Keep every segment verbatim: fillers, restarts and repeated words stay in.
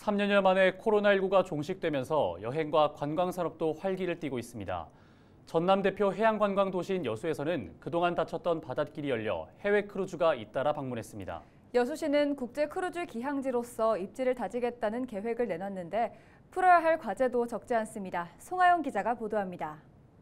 삼 년여 만에 코로나십구가 종식되면서 여행과 관광 산업도 활기를 띠고 있습니다. 전남 대표 해양관광 도시인 여수에서는 그동안 닫혔던 바닷길이 열려 해외 크루즈가 잇따라 방문했습니다. 여수시는 국제 크루즈 기항지로서 입지를 다지겠다는 계획을 내놨는데 풀어야 할 과제도 적지 않습니다. 송하영 기자가 보도합니다.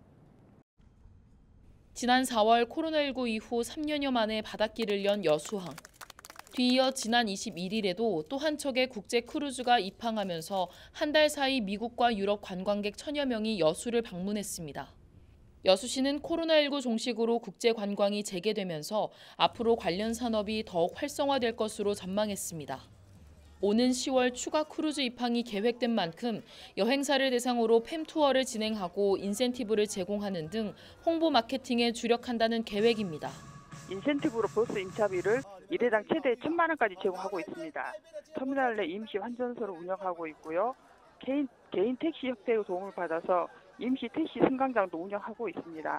지난 사월 코로나십구 이후 삼 년여 만에 바닷길을 연 여수항. 뒤이어 지난 이십일일에도 또 한 척의 국제 크루즈가 입항하면서 한 달 사이 미국과 유럽 관광객 천여 명이 여수를 방문했습니다. 여수시는 코로나십구 종식으로 국제 관광이 재개되면서 앞으로 관련 산업이 더욱 활성화될 것으로 전망했습니다. 오는 시월 추가 크루즈 입항이 계획된 만큼 여행사를 대상으로 팸 투어를 진행하고 인센티브를 제공하는 등 홍보 마케팅에 주력한다는 계획입니다. 인센티브로 버스 임차비를 일 회당 최대 천만 원까지 제공하고 있습니다. 터미널 내 임시 환전소를 운영하고 있고요. 개인, 개인 택시 협회의 도움을 받아서 임시 택시 승강장도 운영하고 있습니다.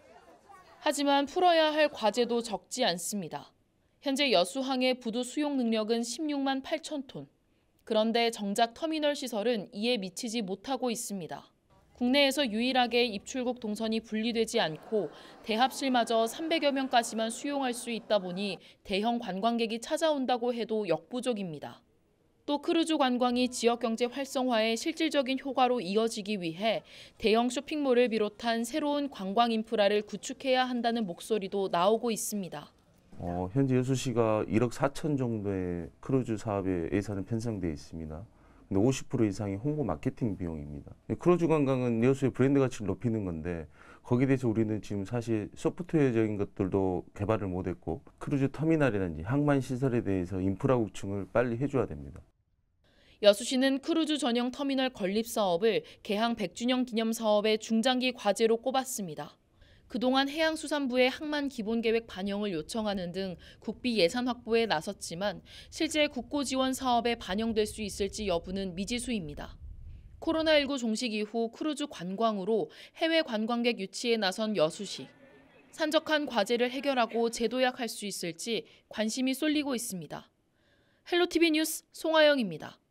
하지만 풀어야 할 과제도 적지 않습니다. 현재 여수항의 부두 수용 능력은 십육만 팔천 톤. 그런데 정작 터미널 시설은 이에 미치지 못하고 있습니다. 국내에서 유일하게 입출국 동선이 분리되지 않고 대합실마저 삼백여 명까지만 수용할 수 있다 보니 대형 관광객이 찾아온다고 해도 역부족입니다. 또 크루즈 관광이 지역 경제 활성화에 실질적인 효과로 이어지기 위해 대형 쇼핑몰을 비롯한 새로운 관광 인프라를 구축해야 한다는 목소리도 나오고 있습니다. 어, 현재 여수시가 일억 사천 정도의 크루즈 사업에 예산은 편성되어 있습니다. 근데 오십 퍼센트 이상이 홍보 마케팅 비용입니다. 크루즈 관광은 여수의 브랜드 가치를 높이는 건데 거기에 대해서 우리는 지금 사실 소프트웨어적인 것들도 개발을 못했고 크루즈 터미널이라든지 항만 시설에 대해서 인프라 구축을 빨리 해줘야 됩니다. 여수시는 크루즈 전용 터미널 건립 사업을 개항 백 주년 기념 사업의 중장기 과제로 꼽았습니다. 그동안 해양수산부의 항만 기본계획 반영을 요청하는 등 국비 예산 확보에 나섰지만 실제 국고 지원 사업에 반영될 수 있을지 여부는 미지수입니다. 코로나십구 종식 이후 크루즈 관광으로 해외 관광객 유치에 나선 여수시. 산적한 과제를 해결하고 재도약할 수 있을지 관심이 쏠리고 있습니다. 헬로티비 뉴스 송하영입니다.